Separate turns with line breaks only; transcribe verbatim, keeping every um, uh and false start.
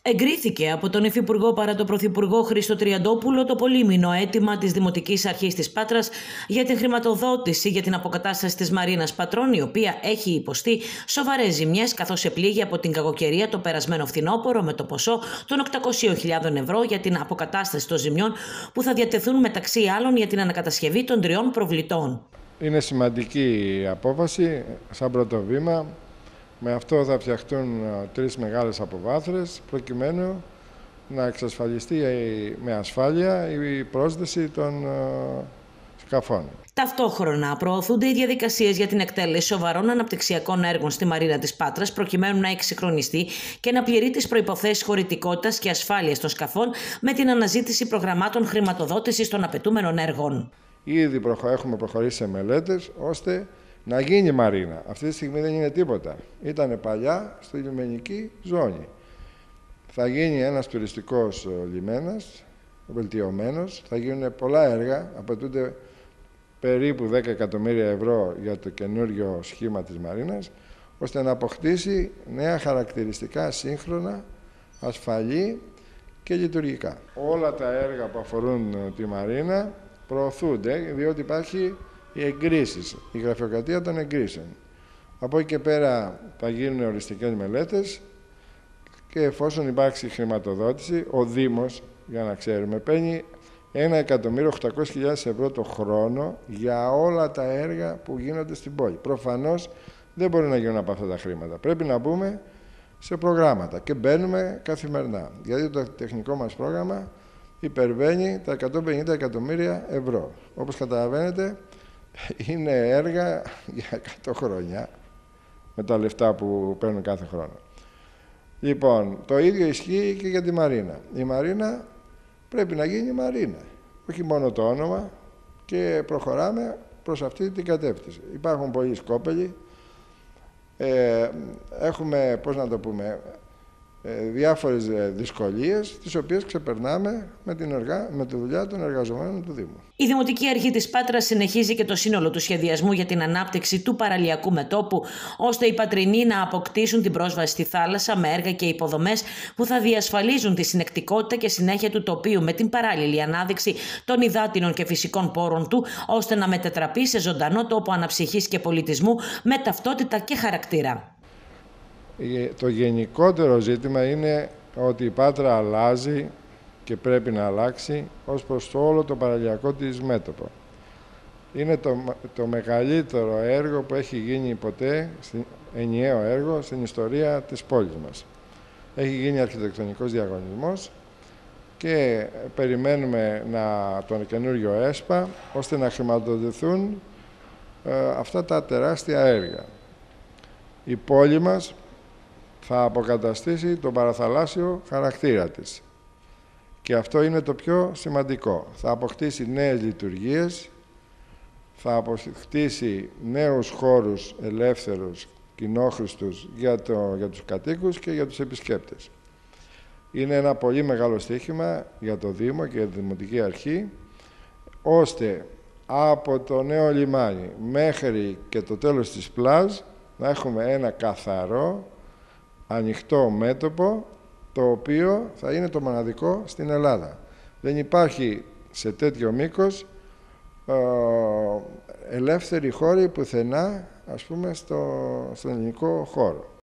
Εγκρίθηκε από τον Υφυπουργό παρά τον Πρωθυπουργό Χρήστο Τριαντόπουλο το πολύμηνο αίτημα της Δημοτικής Αρχής της Πάτρας για την χρηματοδότηση για την αποκατάσταση της Μαρίνας Πατρών, η οποία έχει υποστεί σοβαρές ζημιές καθώς επλήγει από την κακοκαιρία το περασμένο φθινόπωρο με το ποσό των οκτακόσιες χιλιάδες ευρώ για την αποκατάσταση των ζημιών που θα διατεθούν μεταξύ άλλων για την ανακατασκευή των τριών προβλητών.
Είναι σημαντική η απόφαση σαν πρώτο βήμα. Με αυτό θα φτιαχτούν τρεις μεγάλες αποβάθρες προκειμένου να εξασφαλιστεί με ασφάλεια η πρόσδεση των σκαφών.
Ταυτόχρονα προωθούνται οι διαδικασίες για την εκτέλεση σοβαρών αναπτυξιακών έργων στη Μαρίνα της Πάτρας προκειμένου να εξυγχρονιστεί και να πληρεί τις προϋποθέσεις χωρητικότητας και ασφάλειας των σκαφών με την αναζήτηση προγραμμάτων χρηματοδότησης των απαιτούμενων έργων.
Ήδη έχουμε προχωρήσει σε μελέτες ώστε να γίνει μαρίνα. Αυτή τη στιγμή δεν είναι τίποτα. Ήταν παλιά στη λιμενική ζώνη. Θα γίνει ένας τουριστικός λιμένας, βελτιωμένος. Θα γίνουν πολλά έργα. Απαιτούνται περίπου δέκα εκατομμύρια ευρώ για το καινούριο σχήμα της μαρίνας, ώστε να αποκτήσει νέα χαρακτηριστικά, σύγχρονα, ασφαλή και λειτουργικά. Όλα τα έργα που αφορούν τη μαρίνα προωθούνται, διότι υπάρχει οι εγκρίσεις, η γραφειοκρατία των εγκρίσεων. Από εκεί και πέρα θα γίνουν οριστικές μελέτες και εφόσον υπάρξει χρηματοδότηση, ο Δήμος, για να ξέρουμε, παίρνει ένα εκατομμύριο οκτακόσιες χιλιάδες ευρώ το χρόνο για όλα τα έργα που γίνονται στην πόλη. Προφανώς δεν μπορεί να γίνουν από αυτά τα χρήματα. Πρέπει να μπούμε σε προγράμματα και μπαίνουμε καθημερινά, γιατί το τεχνικό μας πρόγραμμα υπερβαίνει τα εκατόν πενήντα εκατομμύρια ευρώ. Όπως καταλαβαίνετε, είναι έργα για εκατό χρόνια με τα λεφτά που παίρνουν κάθε χρόνο. Λοιπόν, το ίδιο ισχύει και για τη Μαρίνα. Η Μαρίνα πρέπει να γίνει Μαρίνα, όχι μόνο το όνομα, και προχωράμε προς αυτή την κατεύθυνση. Υπάρχουν πολλοί σκόπελοι, ε, έχουμε, πώς να το πούμε, διάφορες δυσκολίες, τις οποίες ξεπερνάμε με, την εργα... με τη δουλειά των εργαζομένων του Δήμου.
Η Δημοτική Αρχή της Πάτρας συνεχίζει και το σύνολο του σχεδιασμού για την ανάπτυξη του παραλιακού μετώπου, ώστε οι Πατρινοί να αποκτήσουν την πρόσβαση στη θάλασσα με έργα και υποδομές που θα διασφαλίζουν τη συνεκτικότητα και συνέχεια του τοπίου με την παράλληλη ανάδειξη των υδάτινων και φυσικών πόρων του, ώστε να μετατραπεί σε ζωντανό τόπο αναψυχής και πολιτισμού με ταυτότητα και χαρακτήρα.
Το γενικότερο ζήτημα είναι ότι η Πάτρα αλλάζει και πρέπει να αλλάξει ως προς το όλο το παραλιακό της μέτωπο. Είναι το, το μεγαλύτερο έργο που έχει γίνει ποτέ, ενιαίο έργο, στην ιστορία της πόλης μας. Έχει γίνει αρχιτεκτονικός διαγωνισμός και περιμένουμε να, τον καινούριο ΕΣΠΑ, ώστε να χρηματοδοτηθούν ε, αυτά τα τεράστια έργα. Η πόλη μας θα αποκαταστήσει τον παραθαλάσσιο χαρακτήρα της. Και αυτό είναι το πιο σημαντικό. Θα αποκτήσει νέες λειτουργίες, θα αποκτήσει νέους χώρους ελεύθερους, κοινόχρηστους για, το, για τους κατοίκους και για τους επισκέπτες. Είναι ένα πολύ μεγάλο στοίχημα για το Δήμο και για τη Δημοτική Αρχή, ώστε από το νέο λιμάνι μέχρι και το τέλος της πλάζ να έχουμε ένα καθαρό, ανοιχτό μέτωπο, το οποίο θα είναι το μοναδικό στην Ελλάδα. Δεν υπάρχει σε τέτοιο μήκος ε, ελεύθερη χώρη πουθενά, ας πούμε, στο, στον ελληνικό χώρο.